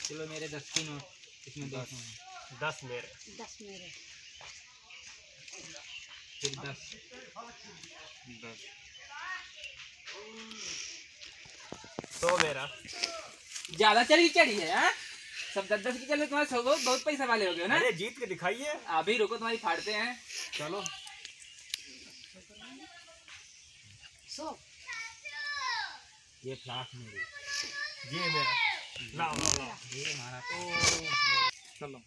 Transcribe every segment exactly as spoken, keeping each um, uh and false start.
चलो मेरे दस की नोट, इसमें दस दस मेरे दस मेरे फिर दस दस सौ मेरा। ज्यादा चढ़ी चढ़ी है हाँ? सब दस दस की चलो, तुम्हारे सौ बहुत बहुत पैसा वाले हो गए ना। अरे जीत के दिखाइए। अभी रुको, तुम्हारी फाड़ते हैं। चलो सौ ये फ्लास्क मेरी, ये मेरा। लाओ लाओ लाओ ये हमारा। चलो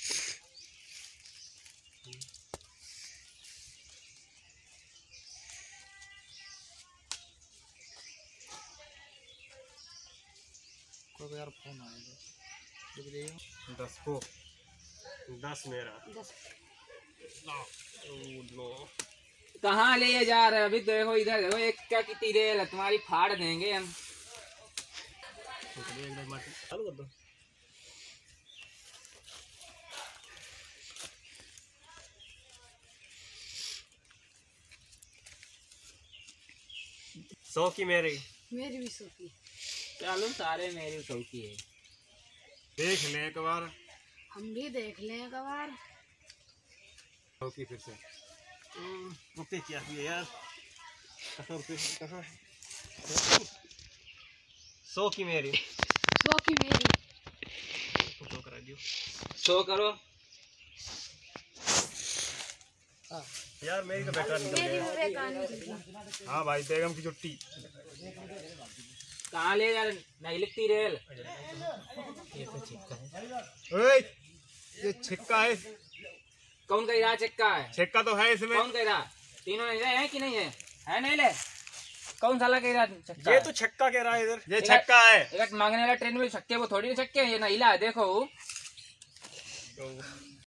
को यार फोन आएगा। दस को दस मेरा। दस लाओ लो। कहाँ ले जा रहे हो? अभी देखो इधर देखो, एक क्या कितनी रेल है तुम्हारी, फाड़ देंगे हम। चालू कर दो। सौ की मेरी। मेरी भी सौ की। चलो सारे मेरी सौ की है। देख ले एक बार। हम भी देख लें एक बार। सौ की फिर से। रुपये क्या हुए यार? कहाँ रुपये कहाँ है? सौ की मेरी। सौ की मेरी। सौ करा दियो। सौ करो यार मेरी तो बेकार निकल मेरी गया। भी बेकार निकली। हाँ भाई बेगम की छुट्टी। कहाँ ले जा रहे? नहीं लिखती रेल। ओए ये छिक्का है। कौन कह रहा चक्का है? छिक्का तो है इसमें। कौन कह रहा? तीनों नहीं रहे हैं कि नहीं है? है नहीं ले? कौन साला कह रहा चक्का? ये तो छक्का कह रहा है इधर। ये एक- छक्का है। एक मांगने वाला ट्रेन में छक्के, वो थोड़ी ना छक्के, ये नहीला है देखो। तो